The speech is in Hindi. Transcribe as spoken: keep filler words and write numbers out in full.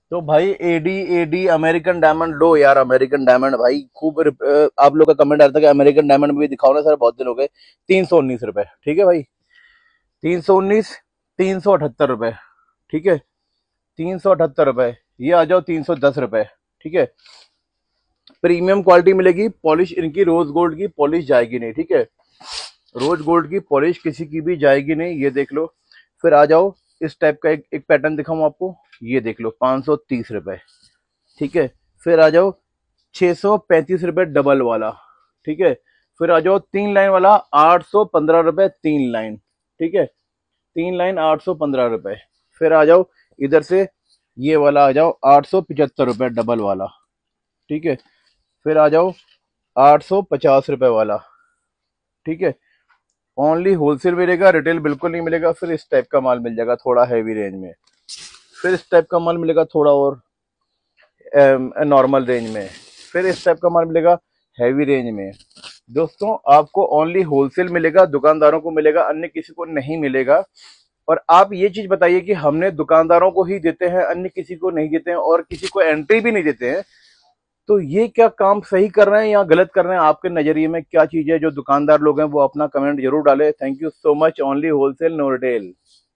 तो भाई एडी एडी अमेरिकन डायमंड लो यार, अमेरिकन डायमंड भाई खूब रिप- अ, आप लोग का कमेंट आता था कि अमेरिकन डायमंड भी दिखाओ ना सर, बहुत दिन हो गए। तीन सौ उन्नीस रुपए, ठीक है भाई। तीन सौ उन्नीस, तीन सौ अठहत्तर रुपए, ठीक है। तीन सौ अठहत्तर रुपए। ये आ जाओ तीन सौ दस रुपए, ठीक है। प्रीमियम क्वालिटी मिलेगी, पॉलिश इनकी रोज गोल्ड की पॉलिश जाएगी नहीं, ठीक है। रोज गोल्ड की पॉलिश किसी की भी जाएगी नहीं, ये देख लो। फिर आ जाओ, इस टाइप का एक, एक पैटर्न दिखाऊं आपको, ये देख लो, पाँच सौ तीस रुपए, ठीक है। फिर आ जाओ छह सौ पैंतीस रुपए डबल वाला, ठीक है। फिर आ जाओ तीन लाइन वाला, आठ सौ पंद्रह रुपए, तीन लाइन, ठीक है। तीन लाइन आठ सौ पंद्रह रुपए। फिर आ जाओ इधर से, ये वाला आ जाओ आठ सौ पिचहत्तर रुपए डबल वाला, ठीक है। फिर आ जाओ आठ सौ पचास रुपए वाला, ठीक है। ओनली होलसेल मिलेगा, रिटेल बिल्कुल नहीं मिलेगा। फिर इस टाइप का माल मिल जाएगा थोड़ा हैवी रेंज में। फिर इस टाइप का माल मिलेगा थोड़ा और नॉर्मल रेंज में। फिर इस टाइप का माल मिलेगा हैवी रेंज में। दोस्तों आपको ओनली होलसेल मिलेगा, दुकानदारों को मिलेगा, अन्य किसी को नहीं मिलेगा। और आप ये चीज बताइए कि हमने दुकानदारों को ही देते हैं, अन्य किसी को नहीं देते हैं, और किसी को एंट्री भी नहीं देते हैं। तो ये क्या काम सही कर रहे हैं या गलत कर रहे हैं? आपके नजरिए में क्या चीज है? जो दुकानदार लोग हैं वो अपना कमेंट जरूर डालें। Thank you so much. Only wholesale, no retail.